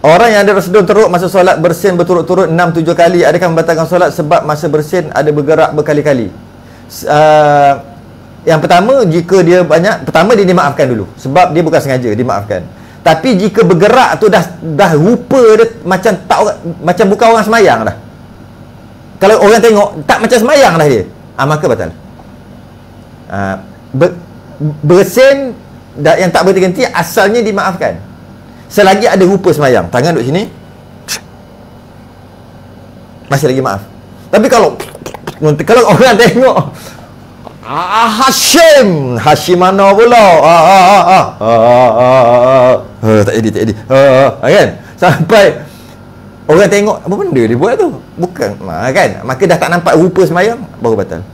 Orang yang ada rasadun teruk masa solat bersin berturut-turut 6-7 kali, adakah membatalkan solat sebab masa bersin ada bergerak berkali-kali? Yang pertama, jika dia banyak, pertama dia dimaafkan dulu sebab dia bukan sengaja, dimaafkan. Tapi jika bergerak tu dah rupa dia macam tak, macam bukan orang semayang dah. Kalau orang tengok tak macam semayang dah dia, maka batal. Bersin yang tak berhenti-henti asalnya dimaafkan selagi ada rupa semayang. Tangan duduk sini masih lagi maaf. Tapi kalau orang tengok Hashim mana pula, tak jadi kan, sampai orang tengok apa benda dia buat tu, bukan kan, maka dah tak nampak rupa semayang, baru batal.